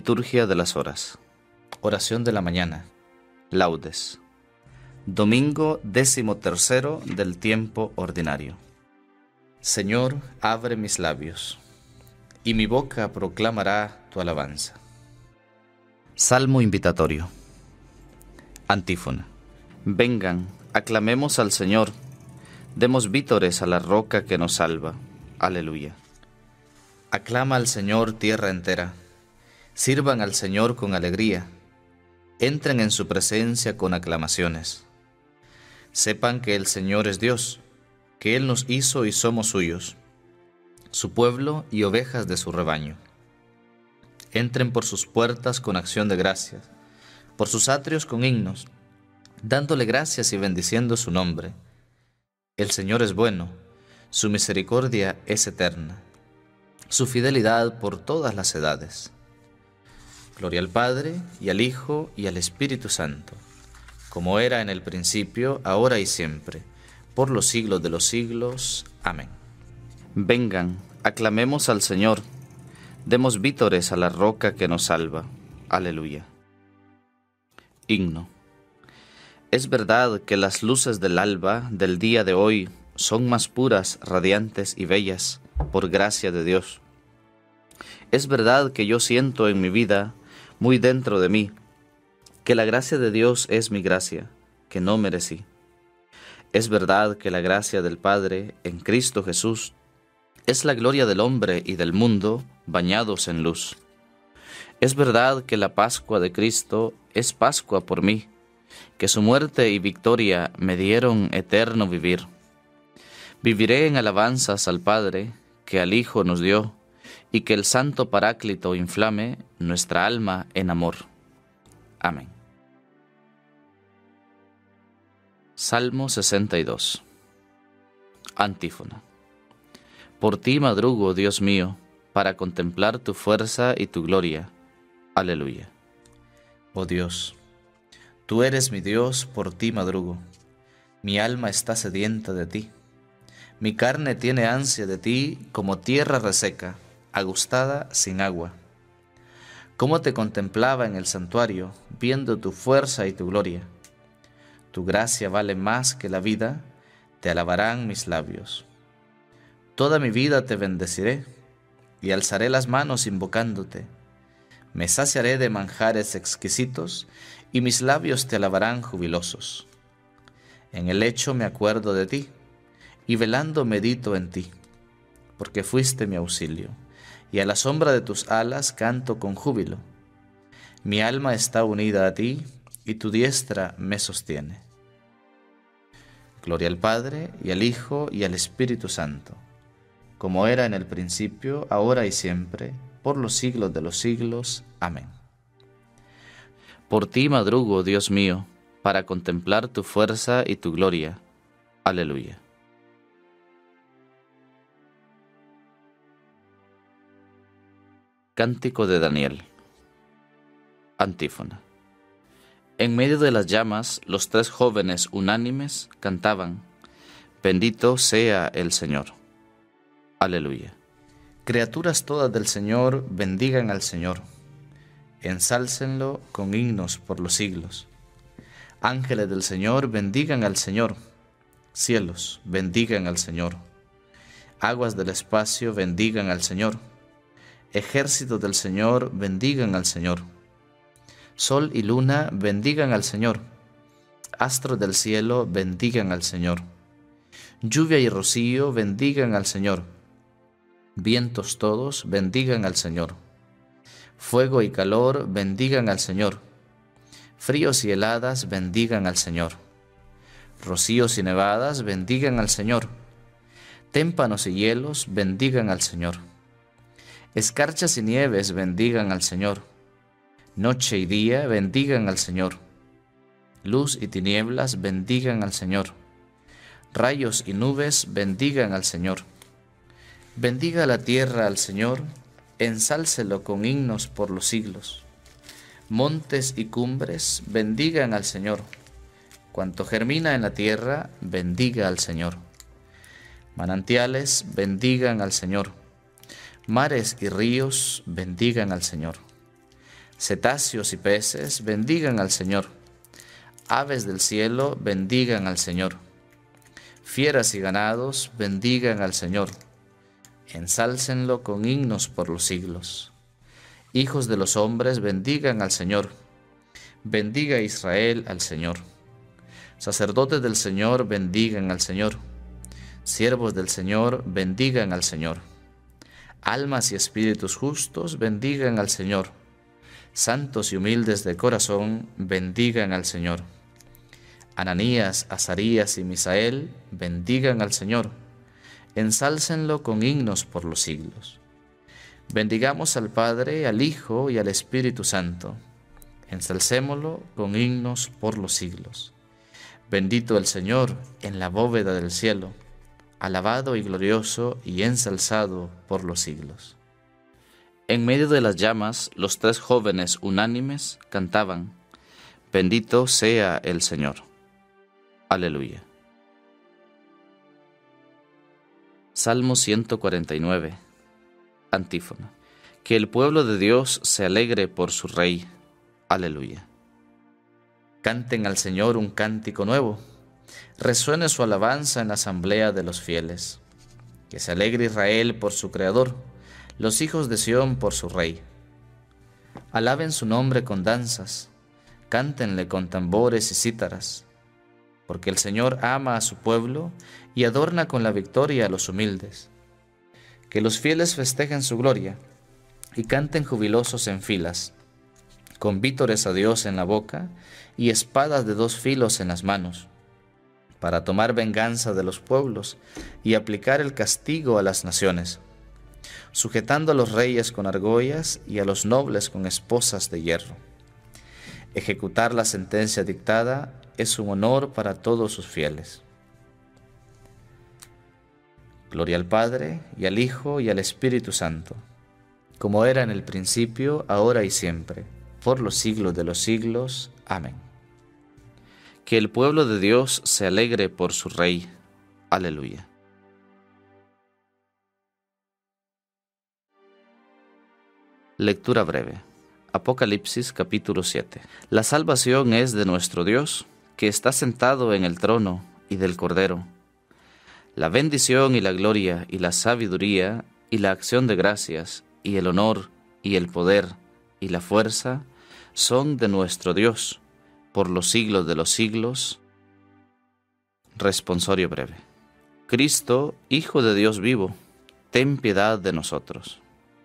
Liturgia de las Horas. Oración de la mañana. Laudes. Domingo 13º del tiempo ordinario. Señor, abre mis labios, y mi boca proclamará tu alabanza. Salmo invitatorio. Antífona. Vengan, aclamemos al Señor, demos vítores a la roca que nos salva. Aleluya. Aclama al Señor tierra entera, sirvan al Señor con alegría, entren en su presencia con aclamaciones. Sepan que el Señor es Dios, que Él nos hizo y somos suyos, su pueblo y ovejas de su rebaño. Entren por sus puertas con acción de gracias, por sus atrios con himnos, dándole gracias y bendiciendo su nombre. El Señor es bueno, su misericordia es eterna, su fidelidad por todas las edades. Gloria al Padre, y al Hijo, y al Espíritu Santo, como era en el principio, ahora y siempre, por los siglos de los siglos. Amén. Vengan, aclamemos al Señor, demos vítores a la roca que nos salva. Aleluya. Himno. Es verdad que las luces del alba del día de hoy son más puras, radiantes y bellas, por gracia de Dios. Es verdad que yo siento en mi vida, muy dentro de mí, que la gracia de Dios es mi gracia, que no merecí. Es verdad que la gracia del Padre en Cristo Jesús es la gloria del hombre y del mundo bañados en luz. Es verdad que la Pascua de Cristo es Pascua por mí, que su muerte y victoria me dieron eterno vivir. Viviré en alabanzas al Padre, que al Hijo nos dio, y que el Santo Paráclito inflame nuestra alma en amor. Amén. Salmo 62. Antífona. Por ti madrugo, Dios mío, para contemplar tu fuerza y tu gloria. Aleluya. Oh Dios, tú eres mi Dios, por ti madrugo. Mi alma está sedienta de ti. Mi carne tiene ansia de ti como tierra reseca, agustada sin agua. Cómo te contemplaba en el santuario, viendo tu fuerza y tu gloria. Tu gracia vale más que la vida, te alabarán mis labios. Toda mi vida te bendeciré, y alzaré las manos invocándote. Me saciaré de manjares exquisitos, y mis labios te alabarán jubilosos. En el lecho me acuerdo de ti, y velando medito en ti, porque fuiste mi auxilio, y a la sombra de tus alas canto con júbilo. Mi alma está unida a ti, y tu diestra me sostiene. Gloria al Padre, y al Hijo, y al Espíritu Santo, como era en el principio, ahora y siempre, por los siglos de los siglos. Amén. Por ti madrugo, Dios mío, para contemplar tu fuerza y tu gloria. Aleluya. Cántico de Daniel. Antífona. En medio de las llamas, los tres jóvenes unánimes cantaban: Bendito sea el Señor. Aleluya. Criaturas todas del Señor, bendigan al Señor. Ensálcenlo con himnos por los siglos. Ángeles del Señor, bendigan al Señor. Cielos, bendigan al Señor. Aguas del espacio, bendigan al Señor. Ejércitos del Señor, bendigan al Señor. Sol y luna, bendigan al Señor. Astros del cielo, bendigan al Señor. Lluvia y rocío, bendigan al Señor. Vientos todos, bendigan al Señor. Fuego y calor, bendigan al Señor. Fríos y heladas, bendigan al Señor. Rocíos y nevadas, bendigan al Señor. Témpanos y hielos, bendigan al Señor. Escarchas y nieves, bendigan al Señor. Noche y día, bendigan al Señor. Luz y tinieblas, bendigan al Señor. Rayos y nubes, bendigan al Señor. Bendiga la tierra al Señor, ensálcelo con himnos por los siglos. Montes y cumbres, bendigan al Señor. Cuanto germina en la tierra, bendiga al Señor. Manantiales, bendigan al Señor. Mares y ríos, bendigan al Señor. Cetáceos y peces, bendigan al Señor. Aves del cielo, bendigan al Señor. Fieras y ganados, bendigan al Señor. Ensálcenlo con himnos por los siglos. Hijos de los hombres, bendigan al Señor. Bendiga Israel al Señor. Sacerdotes del Señor, bendigan al Señor. Siervos del Señor, bendigan al Señor. Almas y espíritus justos, bendigan al Señor. Santos y humildes de corazón, bendigan al Señor. Ananías, Azarías y Misael, bendigan al Señor. Ensálcenlo con himnos por los siglos. Bendigamos al Padre, al Hijo y al Espíritu Santo. Ensalcémoslo con himnos por los siglos. Bendito el Señor en la bóveda del cielo, alabado y glorioso y ensalzado por los siglos. En medio de las llamas, los tres jóvenes unánimes cantaban: Bendito sea el Señor. Aleluya. Salmo 149. Antífona. Que el pueblo de Dios se alegre por su Rey. Aleluya. Canten al Señor un cántico nuevo. Resuene su alabanza en la asamblea de los fieles. Que se alegre Israel por su Creador, los hijos de Sión por su Rey. Alaben su nombre con danzas, cántenle con tambores y cítaras, porque el Señor ama a su pueblo y adorna con la victoria a los humildes. Que los fieles festejen su gloria y canten jubilosos en filas, con vítores a Dios en la boca y espadas de dos filos en las manos, para tomar venganza de los pueblos y aplicar el castigo a las naciones, sujetando a los reyes con argollas y a los nobles con esposas de hierro. Ejecutar la sentencia dictada es un honor para todos sus fieles. Gloria al Padre, y al Hijo, y al Espíritu Santo, como era en el principio, ahora y siempre, por los siglos de los siglos. Amén. Que el pueblo de Dios se alegre por su Rey. Aleluya. Lectura breve. Apocalipsis capítulo 7. La salvación es de nuestro Dios, que está sentado en el trono, y del Cordero. La bendición y la gloria y la sabiduría y la acción de gracias y el honor y el poder y la fuerza son de nuestro Dios, por los siglos de los siglos. Responsorio breve. Cristo, Hijo de Dios vivo, ten piedad de nosotros.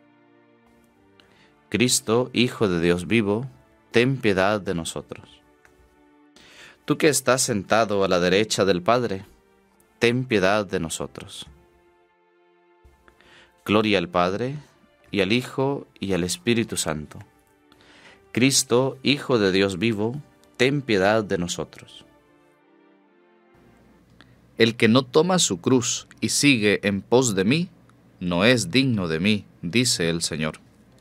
Cristo, Hijo de Dios vivo, ten piedad de nosotros. Tú que estás sentado a la derecha del Padre, ten piedad de nosotros. Gloria al Padre, y al Hijo, y al Espíritu Santo. Cristo, Hijo de Dios vivo, ten piedad de nosotros. El que no toma su cruz y sigue en pos de mí, no es digno de mí, dice el Señor.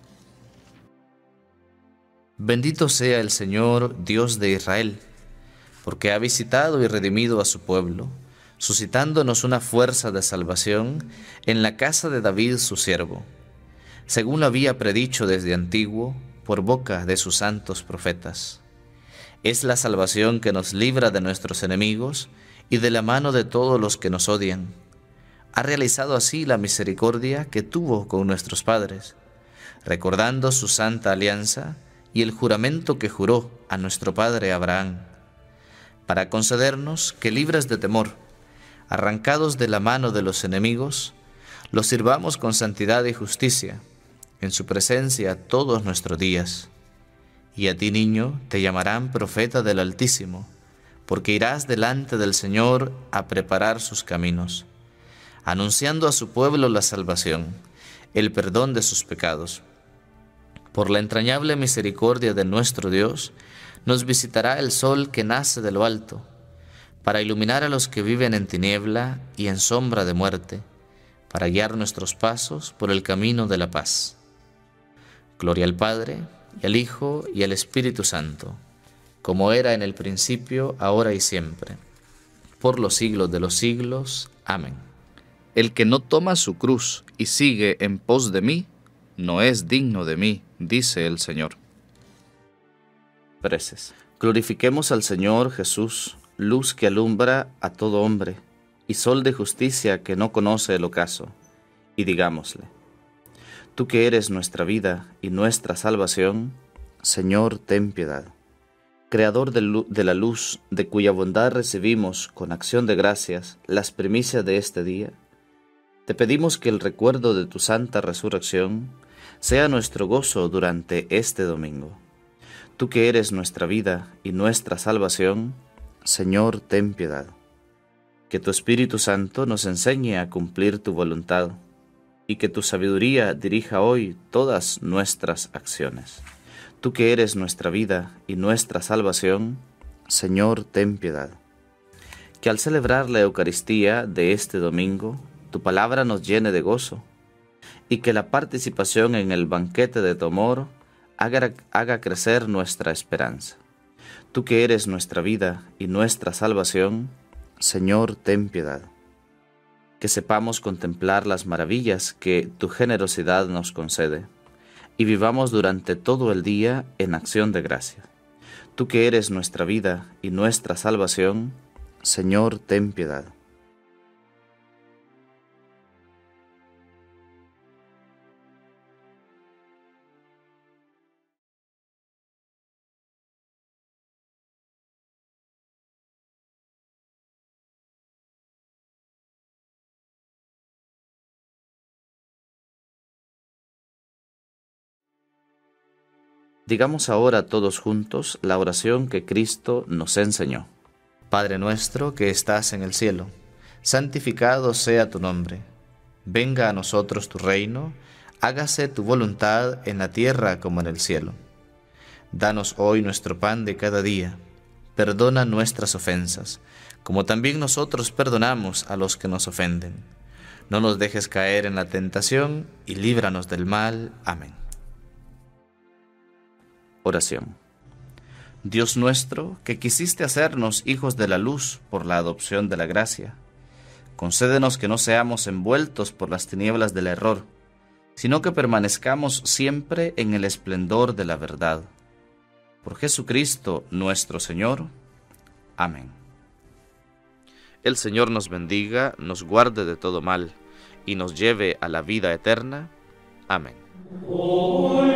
Bendito sea el Señor, Dios de Israel, porque ha visitado y redimido a su pueblo, suscitándonos una fuerza de salvación en la casa de David su siervo, según lo había predicho desde antiguo por boca de sus santos profetas. Es la salvación que nos libra de nuestros enemigos y de la mano de todos los que nos odian. Ha realizado así la misericordia que tuvo con nuestros padres, recordando su santa alianza y el juramento que juró a nuestro padre Abraham, para concedernos que, libres de temor, arrancados de la mano de los enemigos, los sirvamos con santidad y justicia, en su presencia todos nuestros días. Y a ti, niño, te llamarán profeta del Altísimo, porque irás delante del Señor a preparar sus caminos, anunciando a su pueblo la salvación, el perdón de sus pecados. Por la entrañable misericordia de nuestro Dios, nos visitará el sol que nace de lo alto, para iluminar a los que viven en tiniebla y en sombra de muerte, para guiar nuestros pasos por el camino de la paz. Gloria al Padre, y al Hijo, y al Espíritu Santo, como era en el principio, ahora y siempre, por los siglos de los siglos. Amén. El que no toma su cruz y sigue en pos de mí, no es digno de mí, dice el Señor. Preces. Glorifiquemos al Señor Jesús, luz que alumbra a todo hombre, y sol de justicia que no conoce el ocaso, y digámosle: Tú que eres nuestra vida y nuestra salvación, Señor, ten piedad. Creador de la luz, de cuya bondad recibimos con acción de gracias las primicias de este día, te pedimos que el recuerdo de tu santa resurrección sea nuestro gozo durante este domingo. Tú que eres nuestra vida y nuestra salvación, Señor, ten piedad. Que tu Espíritu Santo nos enseñe a cumplir tu voluntad, y que tu sabiduría dirija hoy todas nuestras acciones. Tú que eres nuestra vida y nuestra salvación, Señor, ten piedad. Que al celebrar la Eucaristía de este domingo, tu palabra nos llene de gozo, y que la participación en el banquete de tu amor haga crecer nuestra esperanza. Tú que eres nuestra vida y nuestra salvación, Señor, ten piedad. Que sepamos contemplar las maravillas que tu generosidad nos concede, y vivamos durante todo el día en acción de gracias. Tú que eres nuestra vida y nuestra salvación, Señor, ten piedad. Digamos ahora todos juntos la oración que Cristo nos enseñó. Padre nuestro que estás en el cielo, santificado sea tu nombre. Venga a nosotros tu reino, hágase tu voluntad en la tierra como en el cielo. Danos hoy nuestro pan de cada día. Perdona nuestras ofensas, como también nosotros perdonamos a los que nos ofenden. No nos dejes caer en la tentación y líbranos del mal. Amén. Oración. Dios nuestro, que quisiste hacernos hijos de la luz por la adopción de la gracia, concédenos que no seamos envueltos por las tinieblas del error, sino que permanezcamos siempre en el esplendor de la verdad. Por Jesucristo nuestro Señor. Amén. El Señor nos bendiga, nos guarde de todo mal, y nos lleve a la vida eterna. Amén.